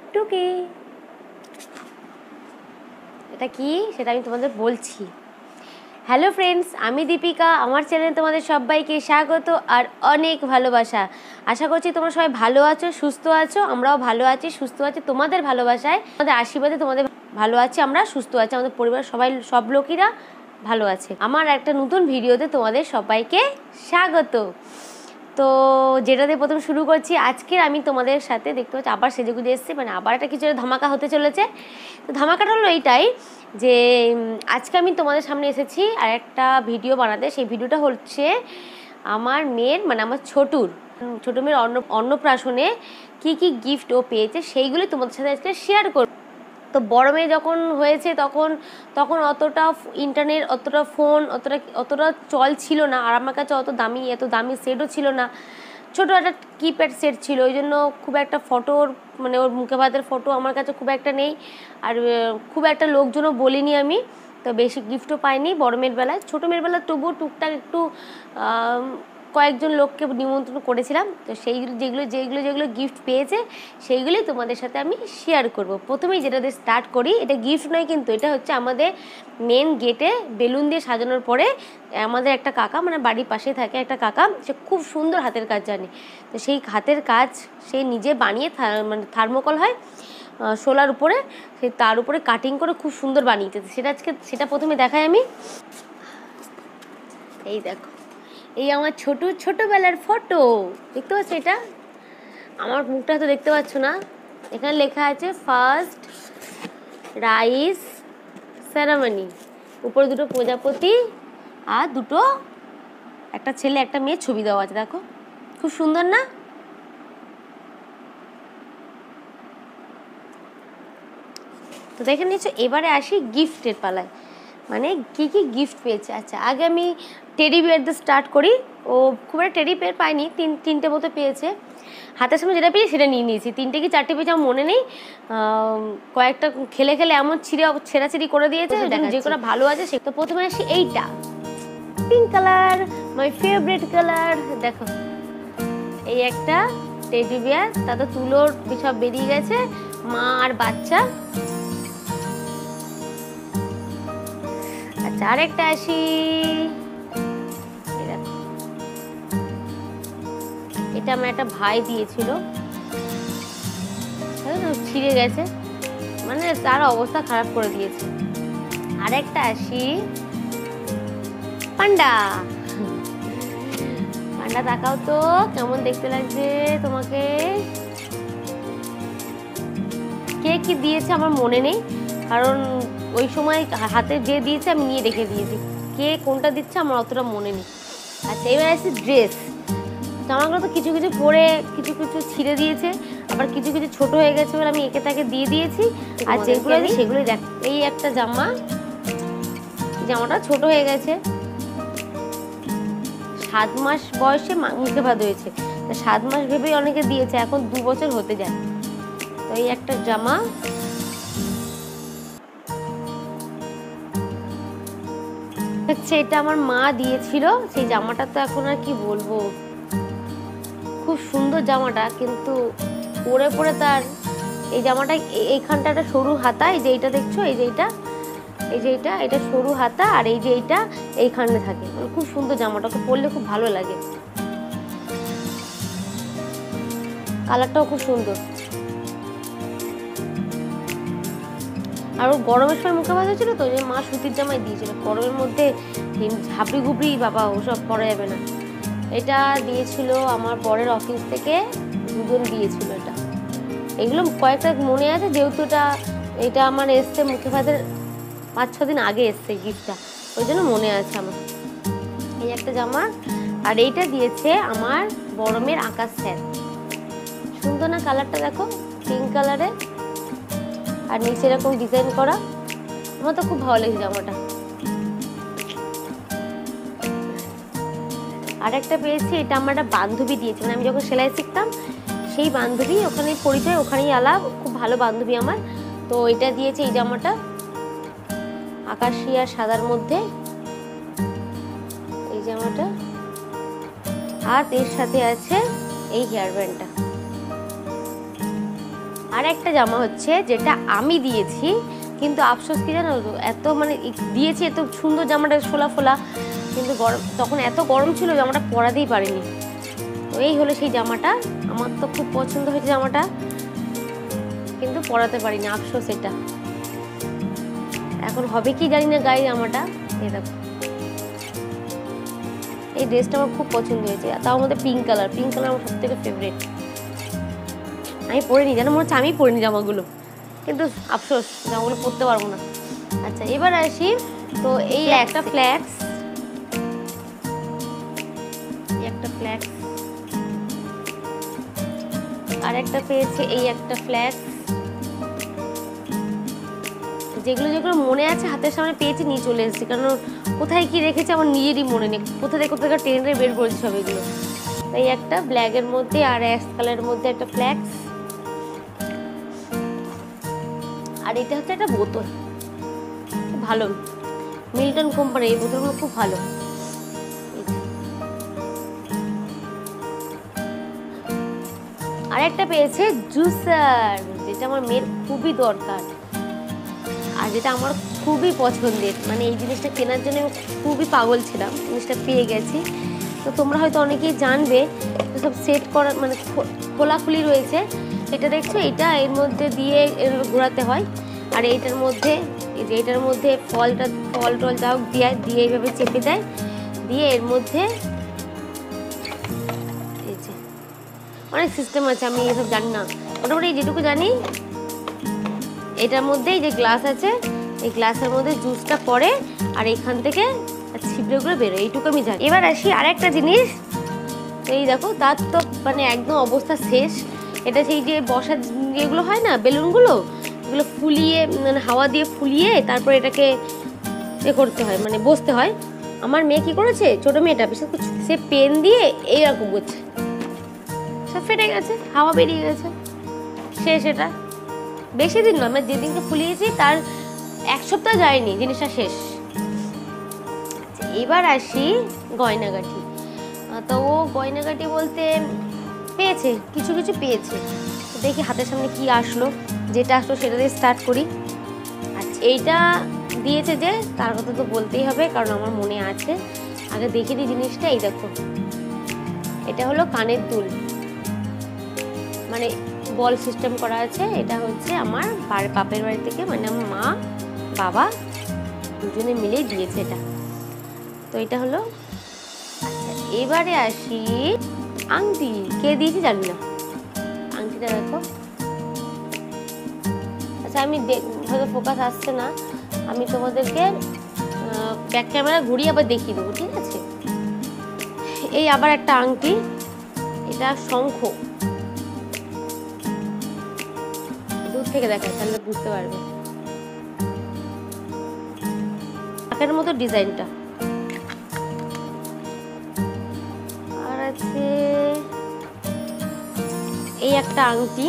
টুকটুকি। এটা কি সেটা আমি তোমাদের বলছি। হ্যালো ফ্রেন্ডস, আমি দীপিকা। আমার চ্যানেলে তোমাদের সবাইকে স্বাগত আর অনেক ভালোবাসা। আশা করছি তোমরা সবাই ভালো আছো, সুস্থ আছো। আমরাও ভালো আছি, সুস্থ আছি তোমাদের ভালোবাসায়, তোমাদের আশীর্বাদে তোমাদের ভালো আছি, আমরা সুস্থ আছি, আমাদের পরিবার সবাই সব লোকেরা ভালো আছে। আমার একটা নতুন ভিডিওতে তোমাদের সবাইকে স্বাগত। তো যেটাতে প্রথম শুরু করছি, আজকের আমি তোমাদের সাথে দেখতে পাচ্ছি আবার সেজেগুজে এসেছি, মানে আবার একটা কিছু ধামাকা হতে চলেছে। তো ধামাকাটা হলো এইটাই যে আজকে আমি তোমাদের সামনে এসেছি আর একটা ভিডিও বানাতে। সেই ভিডিওটা হচ্ছে আমার মেয়ের, মানে আমার ছোটো মেয়ের অন্নপ্রাশনে কী কী গিফট ও পেয়েছে সেইগুলি তোমাদের সাথে আজকে শেয়ার করব। তো বড় মেয়ে যখন হয়েছে তখন অতটা ইন্টারনেট, অতটা ফোন, অতটা চল ছিল না। আর আমার কাছে এত দামি সেটও ছিল না। ছোটো একটা কিপ্যাড সেট ছিল, ওই জন্য খুব একটা ফটোর, মানে ওর মুখে ভাতের ফটো আমার কাছে খুব একটা নেই। আর খুব একটা লোকজনও বলিনি আমি, তো বেশি গিফটও পাইনি বড় মেয়ের বেলায়। ছোটো মেয়ের বেলায় তবুও টুকটাক একটু কয়েকজন লোককে নিমন্ত্রণ করেছিলাম। তো যেগুলো গিফট পেয়েছে সেইগুলোই তোমাদের সাথে আমি শেয়ার করব। প্রথমেই যেটা দিয়ে স্টার্ট করি, এটা গিফট নয় কিন্তু, এটা হচ্ছে আমাদের মেন গেটে বেলুন দিয়ে সাজানোর পরে আমাদের একটা কাকা, মানে বাড়ির পাশে থাকে একটা কাকা, সে খুব সুন্দর হাতের কাজ জানে। তো সেই হাতের কাজ সে নিজে বানিয়ে, মানে থার্মোকল হয় শোলার উপরে, সে তার উপরে কাটিং করে খুব সুন্দর বানিয়েছে। সেটা প্রথমে দেখাই আমি। এই দেখো, এই আমার ছোটোবেলার ফটো দেখতে পাচ্ছ? এটা আমার মুখটা তো দেখতে পাচ্ছ না। এখানে লেখা আছে ফার্স্ট রাইস সেরামনি। উপরে দুটো প্রজাপতি আর একটা ছেলে একটা মেয়ে ছবি দেওয়া আছে। দেখো খুব সুন্দর না? তো দেখে নিচ্ছ। এবারে আসি গিফটের পালায়, মানে কি কি গিফট পেয়েছে। আচ্ছা, আগে আমি টেডি বিয়ার দিয়ে স্টার্ট করি। ও খুব একটা টেডি বিয়ার পাইনি, তিনটে মতো পেয়েছে। হাতের সামনে যেটা পেয়েছি সেটা নিয়ে নিয়েছি। 3টে কি 4টে পেয়েছে আমার মনে নেই। কয়েকটা খেলে এমন ছেঁড়াছিড়ি করে দিয়েছে, যে কোনো ভালো আছে সে। তো প্রথমে আসি এইটা, pink colour, my favourite colour. দেখো, এই একটা টেডি বিয়ার, তাতে তুলোর সব বেরিয়ে গেছে, মা আর বাচ্চা। আচ্ছা, আরেকটা আসি। এটা আমার একটা ভাই দিয়েছিল, ছিঁড়ে গেছে, মানে তার অবস্থা খারাপ করে দিয়েছে। আরেকটা আসি, পান্ডা। তাকাও তো কেমন দেখতে লাগছে তোমাকে। কে কি দিয়েছে আমার মনে নেই, কারণ ওই সময় হাতে যে দিয়েছে আমি নিয়ে রেখে দিয়েছি। কে কোনটা দিচ্ছে আমার অতটা মনে নেই। আচ্ছা, এবার আসি ড্রেস। জামাগুলো তো কিছু পরে কিছু ছিঁড়ে দিয়েছে, আবার কিছু ছোট হয়ে গেছে বলে আমি একে তাকে দিয়ে দিয়েছি। আর যেগুলো আছে সেগুলোই দেখ। এই একটা জামাটা ছোট হয়ে গেছে, 7 মাস বয়সে মুখে ভাত হয়েছে। 7 মাস ভেবেই অনেকে দিয়েছে, এখন 2 বছর হতে যায়। তো এই একটা জামা। হচ্ছে এটা আমার মা দিয়েছিল। সেই জামাটা তো এখন আর কি বলবো, খুব সুন্দর জামাটা, কিন্তু পরে তার এই জামাটা এইখানটা একটা সরু হাতা, এই যে এইটা দেখছো, এই যে এটা সরু হাতা, আর এই যে এইখানে থাকে। খুব সুন্দর জামাটাকে পরলে খুব ভালো লাগে, কালারটাও খুব সুন্দর। আর ওর গরমের সময় মুখে ভাত হয়েছিল, তো মা সুতির জামাই দিয়েছিল। গরমের মধ্যে ঝাপড়ি ঘুপড়ি বাবা ওসব পরা যাবে না। এটা দিয়েছিল আমার বরের অফিস থেকে, 2জন দিয়েছিল। এগুলো কয়েকটা মনে আছে, যেহেতু এটা আমার এসছে মুখে ভাতের 5-6 দিন আগে এসছে গিফটটা, ওই জন্য মনে আছে আমার। এই একটা জামা। আর এইটা দিয়েছে আমার বড় মেয়ের আঁকার স্যার। সুন্দর না কালারটা? দেখো, পিঙ্ক কালারে, আর নিচে এরকম ডিজাইন করা। আমার তো খুব ভালো লেগেছে জামাটা। আর একটা পেয়েছি, এটা আমার একটা বান্ধবী দিয়েছে, মানে আমি যখন সেলাই শিখতাম সেই বান্ধবী, ওখানে পরিচয়, ওখানেই আলাপ, খুব ভালো বান্ধবী আমার। তো এটা দিয়েছে, এই জামাটা আকাশি আর সাদার মধ্যে, এই জামাটা। আর এর সাথে আছে এই হেয়ার ব্যান্ডটা। আর একটা জামা হচ্ছে যেটা আমি দিয়েছি, কিন্তু আফসোস কি জানো, এত মানে দিয়েছি এত সুন্দর জামাটা ফোলা ফোলা, কিন্তু গরম তখন এত গরম ছিল জামাটা পরাতেই পারিনি। তো এই হলো সেই জামাটা, আমার তো খুব পছন্দ হয়েছে জামাটা, কিন্তু পরাতে পারিনি, আফসোস এটা। এখন হবে কি জানি না গায়ে জামাটা। এই দেখো, এই ড্রেসটা আমার খুব পছন্দ হয়েছে, তাও আমাদের পিঙ্ক কালার আমার সব থেকে ফেভারিট। আমি পরিনি, জানো মনে হচ্ছে আমি পরিনি জামাগুলো, কিন্তু আফসোস জামাগুলো পরতে পারবো না। আচ্ছা এবার আসি, তো এই একটা ফ্ল্যাক্স, আর একটা পেয়েছে এই একটা ফ্ল্যাক্স। যেগুলো যেগুলো মনে আছে হাতের সামনে পেয়েছি নিয়ে চলে এসেছি, কারণ কোথায় কি রেখেছে আমার নিজেরই মনে নেই, কোথায় ট্রেনে বের করেছি সব এগুলো। তাই একটা ব্ল্যাকের মধ্যে আর অ্যাশ কালারের মধ্যে একটা ফ্ল্যাক্স। আর এটা হচ্ছে একটা বোতল, খুব ভালো, মিল্টন কোম্পানি, এই বোতলগুলো খুব ভালো। আর একটা পেয়েছে জুসার, যেটা আমার মেয়ের খুবই দরকার আর যেটা আমার খুবই পছন্দের, মানে এই জিনিসটা কেনার জন্য আমি খুবই পাগল ছিলাম, জিনিসটা পেয়ে গেছি। তো তোমরা হয়তো অনেকেই জানবে, সব সেট করা মানে খোলাখুলি রয়েছে। এটা দেখছো, এটা এর মধ্যে দিয়ে এভাবে ঘোরাতে হয়, আর এইটার মধ্যে ফল টল যা হোক দিয়ে এইভাবে চেপে দেয়, দিয়ে এর মধ্যে অনেক সিস্টেম আছে, আমি এসব জানি না, মোটামুটি যেটুকু জানি এটার মধ্যে এই যে গ্লাস আছে, এই গ্লাসের মধ্যে জুসটা পড়ে আর এইখান থেকে ছিপড়েগুলো বেরোয়, এইটুকু আমি জানি। এবার আসি আরেকটা জিনিস, এই দেখো তার তো মানে একদম অবস্থা শেষ। এটা সেই যে বসার যেগুলো হয় না বেলুনগুলো, এগুলো ফুলিয়ে মানে হাওয়া দিয়ে ফুলিয়ে তারপর এটাকে করতে হয়, মানে বসতে হয়। আমার মেয়ে কি করেছে, ছোট মেয়েটা, বিশেষ করে সে পেন দিয়ে এইরকম করছে, সব ফেটে গেছে, হাওয়া বেরিয়ে গেছে, শেষ। এটা বেশি দিন নয়, মানে যেদিনকে ফুলিয়েছি তার 1 সপ্তাহ যায়নি, জিনিসটা শেষ। এবার আসি গয়নাগাটি। তো ও গয়নাগাটি বলতে পেয়েছে, কিছু কিছু পেয়েছে, দেখি হাতের সামনে কি আসলো, যেটা আসলো সেটা দিয়ে স্টার্ট করি। আচ্ছা এইটা দিয়েছে যে, তার কথা তো বলতেই হবে কারণ আমার মনে আছে, আগে দেখে দিই জিনিসটা। এই দেখো, এটা হলো কানের দুল, মানে বল সিস্টেম করা আছে। এটা হচ্ছে আমার বাপের বাড়ি থেকে, মানে আমার মা বাবা দুজনে মিলেই দিয়েছে এটা। তো এটা হলো। আচ্ছা এবারে আসি আংটি, কে দিয়েছি জানি না, আংটিটা দেখো। আচ্ছা আমি হয়তো ফোকাস আসছে না, আমি তোমাদেরকে ব্যাক ক্যামেরা ঘুরিয়ে আবার দেখিয়ে দেবো, ঠিক আছে। এই আবার একটা আংটি, এটা শঙ্খ, দূর থেকে দেখায় তাহলে বুঝতে পারবে, কাকের মতো ডিজাইনটা। আর আছে এই একটা আংটি,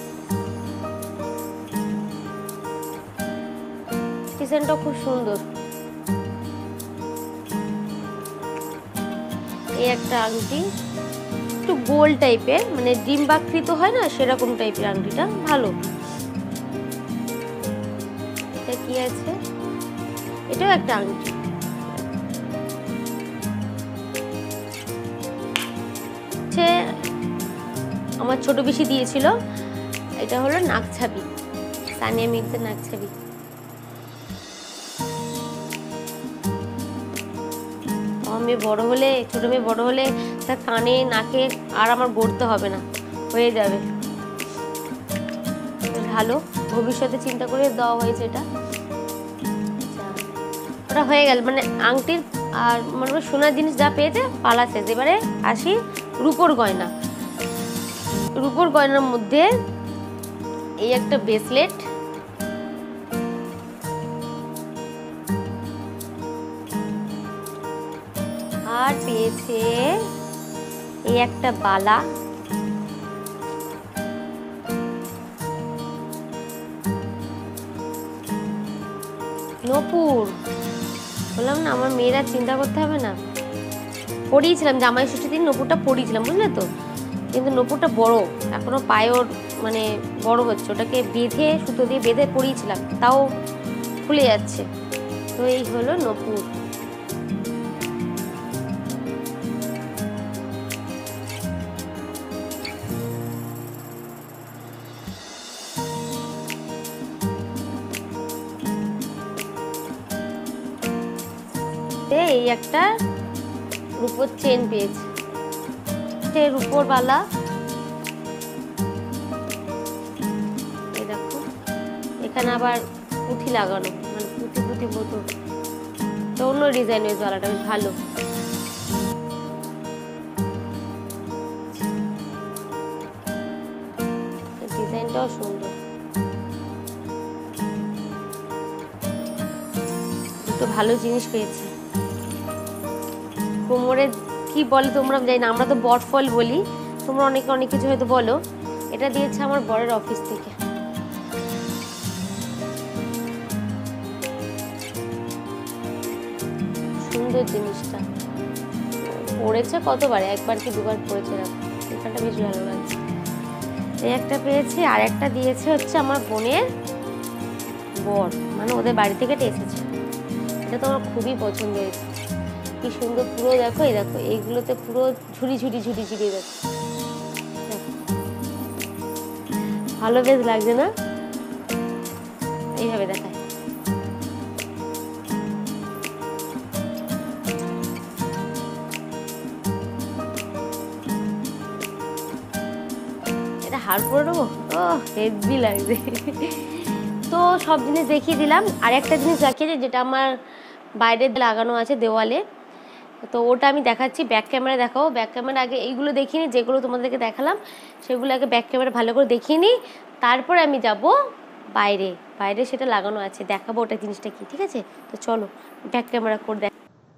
ডিজাইনটা খুব সুন্দর। এই একটা আংটি, একটু গোল টাইপের, মানে ডিম্বাকৃত হয় না সেরকম টাইপের আংটিটা, ভালো। এটা কি আছে, এটাও একটা আংটি। আমার ছোট পিসি দিয়েছিল, এটা হলো নাকছাবি, সানিয়া মির্জার নাকছাবি। আমি বড় হলে, ছোট মেয়ে বড় হলে তার কানে নাকে আর আমার গড়তে হবে না, হয়ে যাবে, ভালো। ভবিষ্যতে চিন্তা করে দেওয়া হয়েছে এটা। ওটা হয়ে গেল, মানে আংটির আর মানে সোনার জিনিস যা পেয়েছে পালা শেষ। এবারে আসি রূপোর গয়না। রূপোর গয়নার মধ্যে এই একটা ব্রেসলেট, আর পেয়েছে এই একটা বালা, নূপুর। বললাম না আমার মেয়েরা চিন্তা করতে হবে না, পরিয়েছিলাম জামাই ষষ্ঠীর দিন নূপুরটা পরিয়েছিলাম, বুঝলে তো, কিন্তু নূপুরটা বড়, এখনো পায়ে ওর মানে বড় হচ্ছে, ওটাকে বেঁধে সুতো দিয়ে বেঁধে পরিয়েছিলাম, তাও খুলে যাচ্ছে। তো এই হলো নূপুর। এই একটা রূপোর চেন পেয়েছি, রূপোর বালা। এই দেখো এখানে আবার পুঁথি লাগানো, মানে পুঁথি মতো, তো অন্য ডিজাইনের বালাটা বেশ ভালো। ডিজাইনটাও সুন্দর, দুটো ভালো জিনিস পেয়েছি। কোমরে কি বলে তোমরা জানি না, আমরা তো বটফল বলি, তোমরা অনেকে অনেক কিছু হয়তো বলো। এটা দিয়েছে আমার বরের অফিস থেকে। সুন্দর জিনিসটা, পড়েছে কতবার, একবার কি দুবার পড়েছে, এখানটা বেশ ভালো লাগছে। এই একটা পেয়েছি, আর একটা দিয়েছে হচ্ছে আমার বোনের বর, মানে ওদের বাড়ি থেকে এসেছে। এটা তো আমার খুবই পছন্দ হয়েছে, কি সুন্দর। পুরো দেখো, এই দেখো এইগুলোতে পুরো ঝুড়ি দেখো, ভালো বেশ লাগছে না? এইভাবে দেখায়। এটা হার পরে নেবো, ও হেভি লাগছে। তো সব জিনিস দেখিয়ে দিলাম, আর একটা জিনিস দেখিয়েছি যেটা আমার বাইরে লাগানো আছে দেওয়ালে, তো ওটা আমি দেখাচ্ছি। ব্যাক ক্যামেরা দেখাবো, ব্যাক ক্যামেরা আগে এইগুলো দেখিনি, যেগুলো তোমাদেরকে দেখালাম সেগুলো আগে ব্যাক ক্যামেরা ভালো করে দেখিয়ে নিই, তারপরে আমি যাব বাইরে। বাইরে সেটা লাগানো আছে, দেখাবো ওটা জিনিসটা কি, ঠিক আছে? তো চলো ব্যাক ক্যামেরা করে দেখ।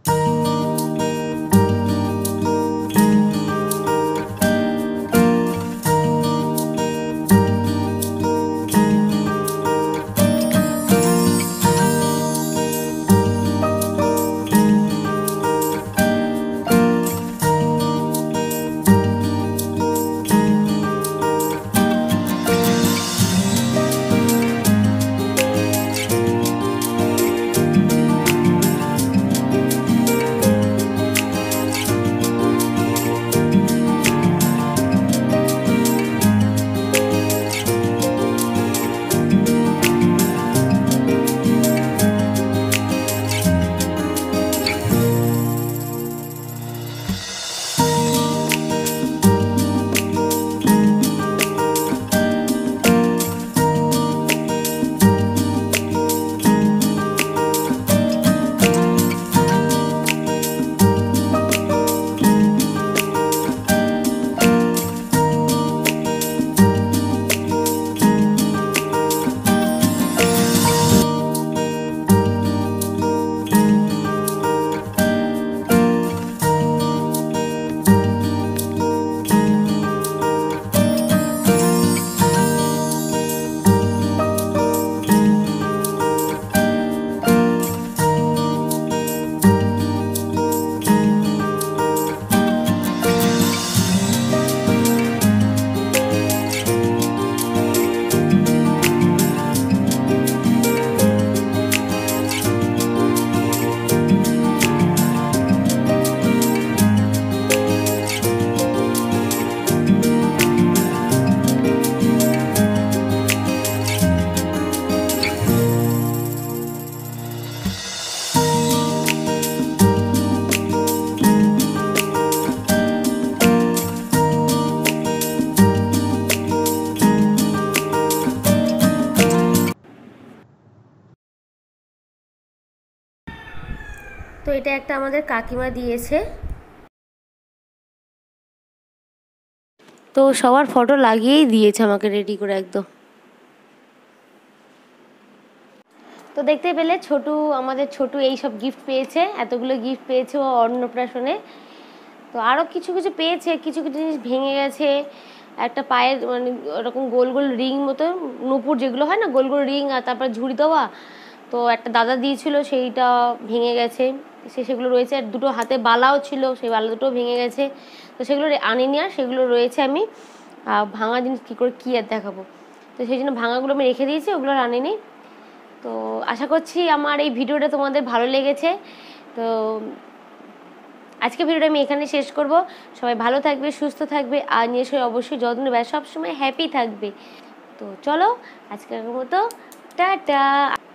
তো এটা একটা আমাদের কাকিমা দিয়েছে, তো সবার ফটো লাগিয়েই দিয়েছে আমাকে রেডি করে একদম। তো দেখতে পেলে আমাদের ছোটু এই সব গিফট পেয়েছে, এতগুলো গিফট পেয়েছে ও অন্নপ্রাশনে। তো আরও কিছু কিছু পেয়েছে, কিছু কিছু জিনিস ভেঙে গেছে। একটা পায়ের মানে ওরকম গোল গোল রিং মতো নূপুর যেগুলো হয় না, গোল গোল রিং, আর তারপর ঝুড়ি দেওয়া, তো একটা দাদা দিয়েছিল, সেইটা ভেঙে গেছে, সেগুলো রয়েছে। আর দুটো হাতে বালাও ছিল, সেই বালা দুটো ভেঙে গেছে, তো সেগুলো আনিনি, আর সেগুলো রয়েছে। আমি আর ভাঙা জিনিস কী করে কী আর দেখাবো, তো সেই জন্য ভাঙাগুলো আমি রেখে দিয়েছি, ওগুলো আর আনিনি। তো আশা করছি আমার এই ভিডিওটা তোমাদের ভালো লেগেছে। তো আজকে ভিডিওটা আমি এখানে শেষ করব। সবাই ভালো থাকবে, সুস্থ থাকবে, আর নিজের অবশ্যই যত্ন নেবে, সবসময় হ্যাপি থাকবে। তো চলো আজকের মতো টাটা।